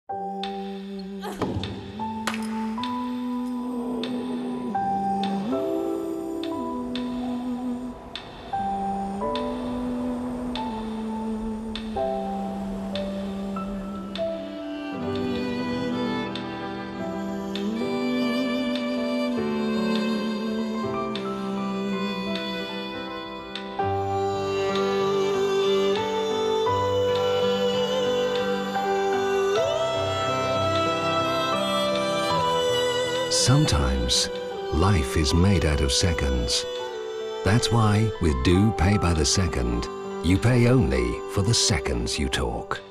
Sometimes, life is made out of seconds. That's why, with Do Pay by the Second, you pay only for the seconds you talk.